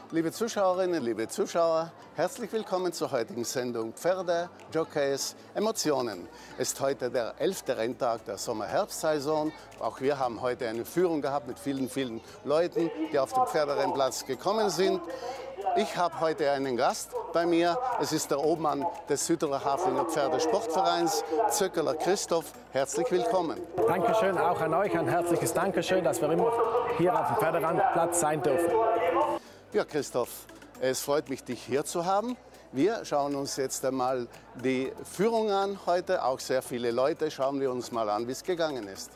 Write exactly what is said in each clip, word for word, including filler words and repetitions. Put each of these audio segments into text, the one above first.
Liebe Zuschauerinnen, liebe Zuschauer, herzlich willkommen zur heutigen Sendung Pferde, Jockeys, Emotionen. Es ist heute der elfte Renntag der Sommer-Herbst-Saison. Auch wir haben heute eine Führung gehabt mit vielen, vielen Leuten, die auf den Pferderennplatz gekommen sind. Ich habe heute einen Gast bei mir. Es ist der Obmann des Südtiroler Haflinger Pferdesportvereins, Zöckeler Christoph. Herzlich willkommen. Dankeschön, auch an euch ein herzliches Dankeschön, dass wir immer hier auf dem Pferderennplatz sein dürfen. Ja, Christoph, es freut mich, dich hier zu haben. Wir schauen uns jetzt einmal die Führung an heute. Auch sehr viele Leute. Schauen wir uns mal an, wie es gegangen ist.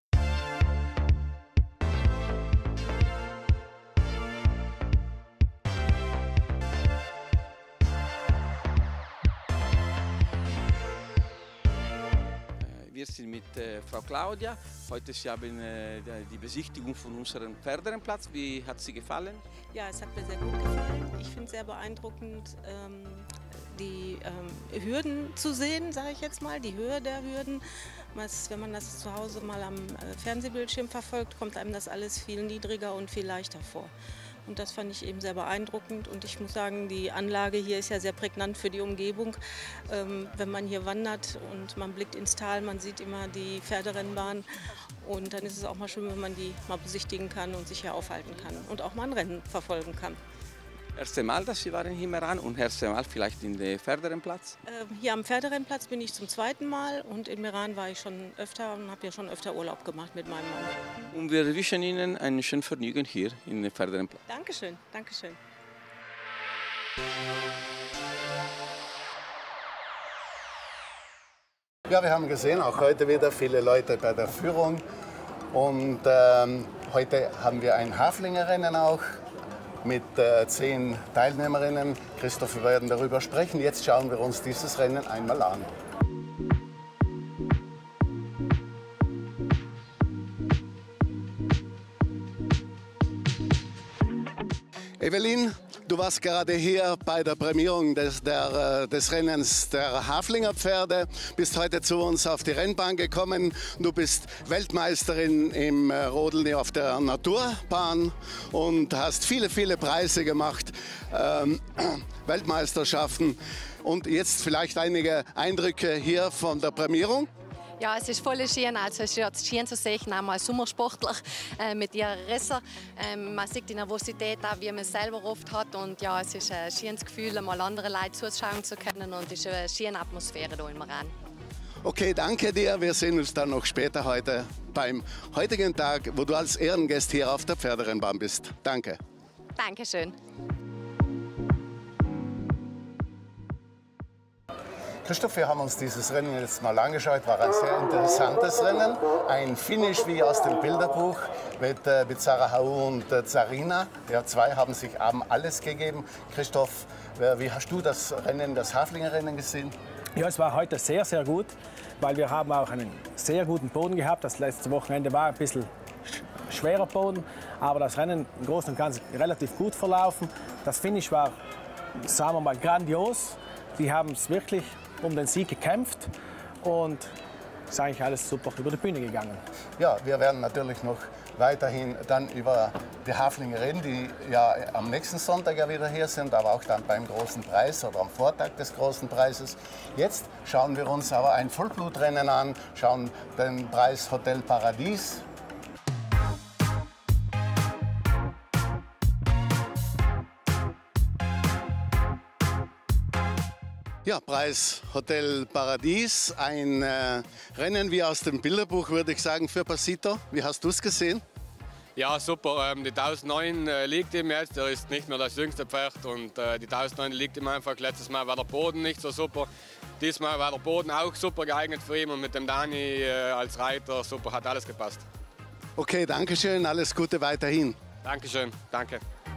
Wir sind mit äh, Frau Claudia. Heute Sie haben äh, die Besichtigung von unserem Pferderennplatz. Wie hat sie gefallen? Ja, es hat mir sehr gut gefallen. Ich finde es sehr beeindruckend, ähm, die ähm, Hürden zu sehen, sage ich jetzt mal, die Höhe der Hürden. Was, wenn man das zu Hause mal am äh, Fernsehbildschirm verfolgt, kommt einem das alles viel niedriger und viel leichter vor. Und das fand ich eben sehr beeindruckend. Und ich muss sagen, die Anlage hier ist ja sehr prägnant für die Umgebung. Ähm, wenn man hier wandert und man blickt ins Tal, man sieht immer die Pferderennbahn. Und dann ist es auch mal schön, wenn man die mal besichtigen kann und sich hier aufhalten kann und auch mal ein Rennen verfolgen kann. Erste Mal, dass Sie waren hier in Meran und erste Mal vielleicht in den Pferderennplatz? Ähm, hier am Pferderennplatz bin ich zum zweiten Mal und in Meran war ich schon öfter und habe ja schon öfter Urlaub gemacht mit meinem Mann. Und wir wünschen Ihnen ein schönes Vergnügen hier in den Pferderennplatz. Dankeschön, Dankeschön. Ja, wir haben gesehen, auch heute wieder viele Leute bei der Führung. Und ähm, heute haben wir ein Haflingerrennen auch mit äh, zehn Teilnehmerinnen. Christoph, wir werden darüber sprechen. Jetzt schauen wir uns dieses Rennen einmal an. Evelyn, du warst gerade hier bei der Prämierung des, der, des Rennens der Haflinger Pferde, bist heute zu uns auf die Rennbahn gekommen. Du bist Weltmeisterin im Rodeln auf der Naturbahn und hast viele, viele Preise gemacht, ähm, Weltmeisterschaften. Und jetzt vielleicht einige Eindrücke hier von der Prämierung. Ja, es ist voll schön. Also es ist schön zu sehen, auch mal Sommersportler äh, mit ihren Rissen. Ähm, man sieht die Nervosität auch, wie man es selber oft hat. Und ja, es ist ein schönes Gefühl, mal andere Leute zuschauen zu können. Und es ist eine schöne Atmosphäre hier in Meran. Okay, danke dir. Wir sehen uns dann noch später heute beim heutigen Tag, wo du als Ehrengast hier auf der Pferderennbahn bist. Danke. Dankeschön. Christoph, wir haben uns dieses Rennen jetzt mal angeschaut. War ein sehr interessantes Rennen. Ein Finish wie aus dem Bilderbuch mit äh, Bizarra Hau und äh, Zarina. Ja, zwei haben sich haben alles gegeben. Christoph, äh, wie hast du das Rennen, das Haflinger Rennen gesehen? Ja, es war heute sehr, sehr gut, weil wir haben auch einen sehr guten Boden gehabt. Das letzte Wochenende war ein bisschen schwerer Boden, aber das Rennen im Großen und Ganzen relativ gut verlaufen. Das Finish war, sagen wir mal, grandios. Die haben es wirklich um den Sieg gekämpft und es ist eigentlich alles super über die Bühne gegangen. Ja, wir werden natürlich noch weiterhin dann über die Haflinger reden, die ja am nächsten Sonntag ja wieder hier sind, aber auch dann beim Großen Preis oder am Vortag des Großen Preises. Jetzt schauen wir uns aber ein Vollblutrennen an, schauen den Preis Hotel Paradies. Ja, Preis Hotel Paradies, ein äh, Rennen wie aus dem Bilderbuch, würde ich sagen, für Passito. Wie hast du es gesehen? Ja, super. Ähm, die tausendneun äh, liegt ihm jetzt. Er ist nicht mehr das jüngste Pferd und äh, die tausendneun liegt ihm einfach. Letztes Mal war der Boden nicht so super. Diesmal war der Boden auch super geeignet für ihn und mit dem Dani äh, als Reiter super, hat alles gepasst. Okay, danke schön. Alles Gute weiterhin. Dankeschön. Danke.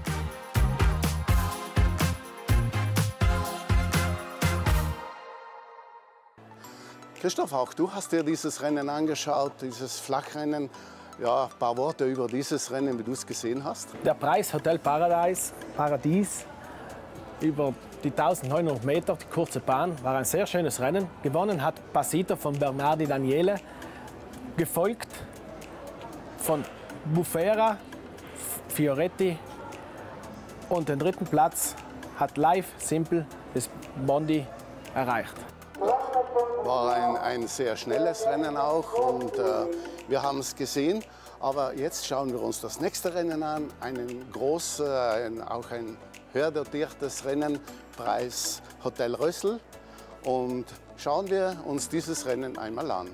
Christoph, auch du hast dir dieses Rennen angeschaut, dieses Flachrennen. Ja, ein paar Worte über dieses Rennen, wie du es gesehen hast. Der Preis Hotel Paradise, Paradies über die eintausendneunhundert Meter, die kurze Bahn, war ein sehr schönes Rennen. Gewonnen hat Passito von Bernardi Daniele, gefolgt von Bufera, Fioretti, Und den dritten Platz hat Live Simple das Bondi erreicht. War ein, ein sehr schnelles Rennen auch und äh, wir haben es gesehen. Aber jetzt schauen wir uns das nächste Rennen an, ein groß, äh, ein, auch ein höher dotiertes Rennen, Preis Hotel Rössl. Und schauen wir uns dieses Rennen einmal an.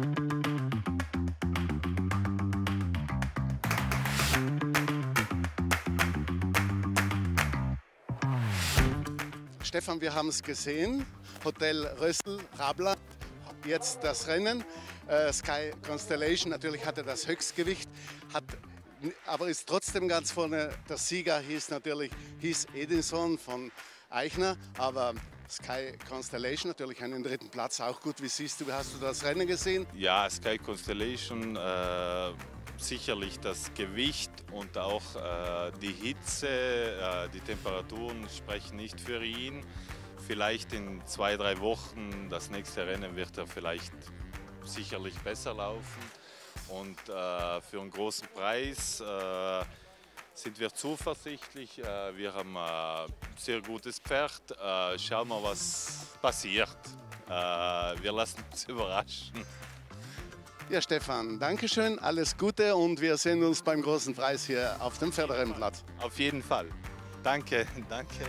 Stefan, wir haben es gesehen, Hotel Rössl, Rabland, jetzt das Rennen. Äh, Sky Constellation natürlich hatte das Höchstgewicht, hat, aber ist trotzdem ganz vorne. Der Sieger hieß natürlich hieß Edinson von Eichner, aber Sky Constellation natürlich einen dritten Platz, auch gut. Wie siehst du, hast du das Rennen gesehen? Ja, Sky Constellation, äh, sicherlich das Gewicht und auch äh, die Hitze, äh, die Temperaturen sprechen nicht für ihn. Vielleicht in zwei, drei Wochen, das nächste Rennen wird er vielleicht sicherlich besser laufen. Und äh, für einen großen Preis äh, sind wir zuversichtlich. Äh, wir haben ein sehr gutes Pferd. Äh, schauen wir, was passiert. Äh, wir lassen uns überraschen. Ja, Stefan, danke schön, alles Gute und wir sehen uns beim großen Preis hier auf dem Pferderennplatz. Auf jeden Fall. Danke, danke.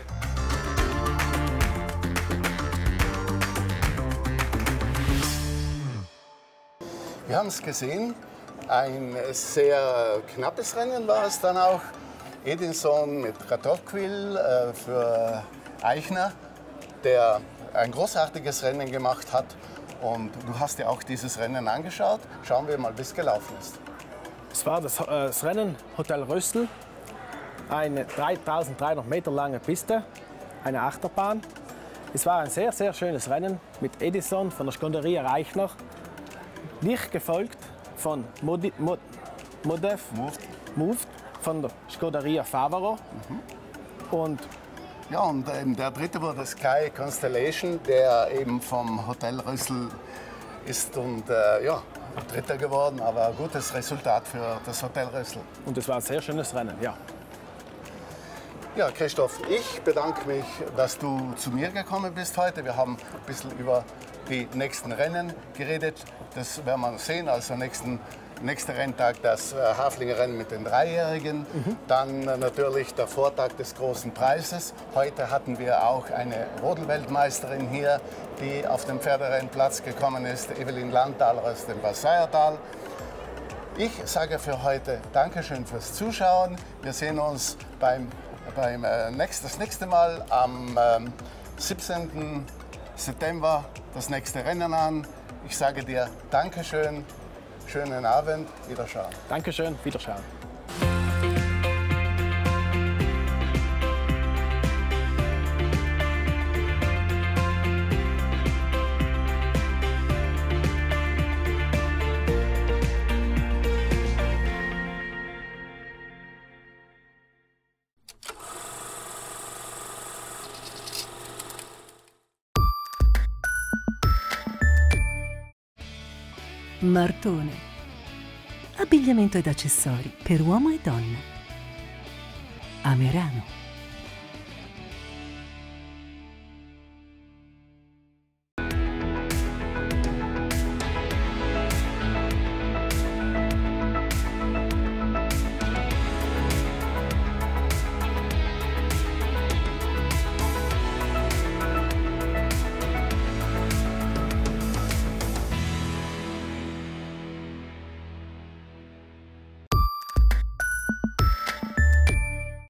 Wir haben es gesehen, ein sehr knappes Rennen war es dann auch. Edinson mit Ratorquil äh, für Eichner, der ein großartiges Rennen gemacht hat. Und du hast dir auch dieses Rennen angeschaut. Schauen wir mal, wie es gelaufen ist. Es war das, äh, das Rennen Hotel Rössl, eine dreitausenddreihundert Meter lange Piste, eine Achterbahn. Es war ein sehr, sehr schönes Rennen mit Edinson von der Scuderia Eichner, dicht gefolgt von Modi, Mod, Modev, Moved von der Scuderia Favaro. Mhm. Und ja, und ähm, der dritte wurde Sky Constellation, der eben vom Hotel Rössl ist und äh, ja, Dritter geworden, aber ein gutes Resultat für das Hotel Rössl. Und es war ein sehr schönes Rennen, ja. Ja, Christoph, ich bedanke mich, dass du zu mir gekommen bist heute. Wir haben ein bisschen über die nächsten Rennen geredet. Das werden wir sehen, also nächsten Nächster Renntag das äh, Haflinger Rennen mit den Dreijährigen, mhm. Dann äh, natürlich der Vortag des großen Preises. Heute hatten wir auch eine Rodelweltmeisterin hier, die auf dem Pferderennplatz gekommen ist, Evelyn Landthaler aus dem Basseiertal. Ich sage für heute Dankeschön fürs Zuschauen. Wir sehen uns beim, beim äh, nächst, das nächste Mal am ähm, siebzehnten September das nächste Rennen an. Ich sage dir Dankeschön. Schönen Abend, Wiederschauen. Dankeschön, Wiederschauen. Martone. Abbigliamento ed accessori per uomo e donna. A Merano.